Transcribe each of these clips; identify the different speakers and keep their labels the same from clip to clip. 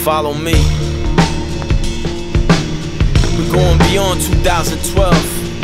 Speaker 1: Follow me. We're going beyond 2012.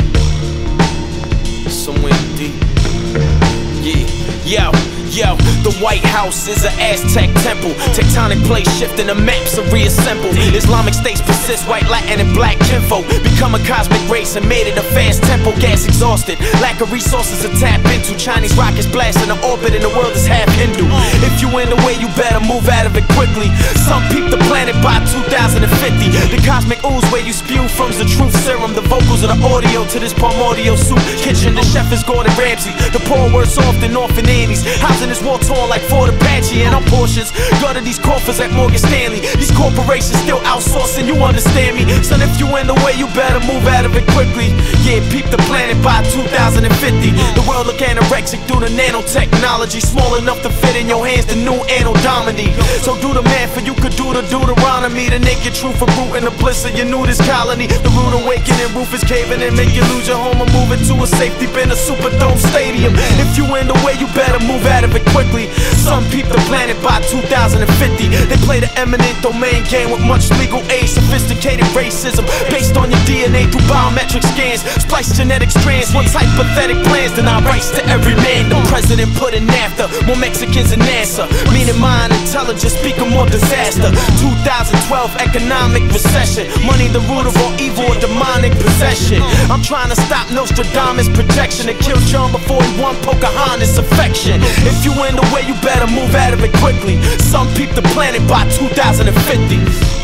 Speaker 1: Somewhere deep. Yeah, yo, the White House is an Aztec temple. Tectonic plates shifting, the maps are reassembled. Islamic states persist, white, Latin, and black kinfolk become a cosmic race and made it a fast tempo. Gas exhausted, lack of resources to tap into. Chinese rockets blasting the orbit and the world is half Hindu. If you in the way, you better move out of it quickly. Some peep the planet by 2050. The cosmic ooze where you spew from's the truth serum. The vocals of the audio to this primordial soup kitchen. The chef is Gordon Ramsay. The poor worse off than orphan Annie's. Housing is war torn like Fort Apache, and I'm Porsches. Guarded these coffers at Morgan Stanley. These corporations still outsourcing, you understand me? Son, if you in the way, you better move out of it quickly. Yeah, peep the planet by 2050. The world look anorexic through the nanotechnology. Small enough to fit in your hands, the new Anno Domini. So do the math, for you could do the Deuteronomy. The naked truth of root and the bliss of your nudist colony. The rude awakening, roof is caving in, make you lose your home or move into a safety bin, a Superdome stadium. If you in the way, you better move out of it quickly. Some peep the planet by 2050. They play the eminent domain game with much legal aid. Sophisticated racism based on your DNA through biometric scans. Splice genetic strands, once hypothetic plans deny rights to every man. The president put in NAFTA, more Mexicans than NASA. Meaning mind intelligence, speaking more disaster. 2012 economic recession. Money the root of all evil and demonic possession. I'm trying to stop Nostradamus' projection and kill John before he won Pocahontas' affection. If you in the way, you better move out of it quickly. Some peep the planet by 2050.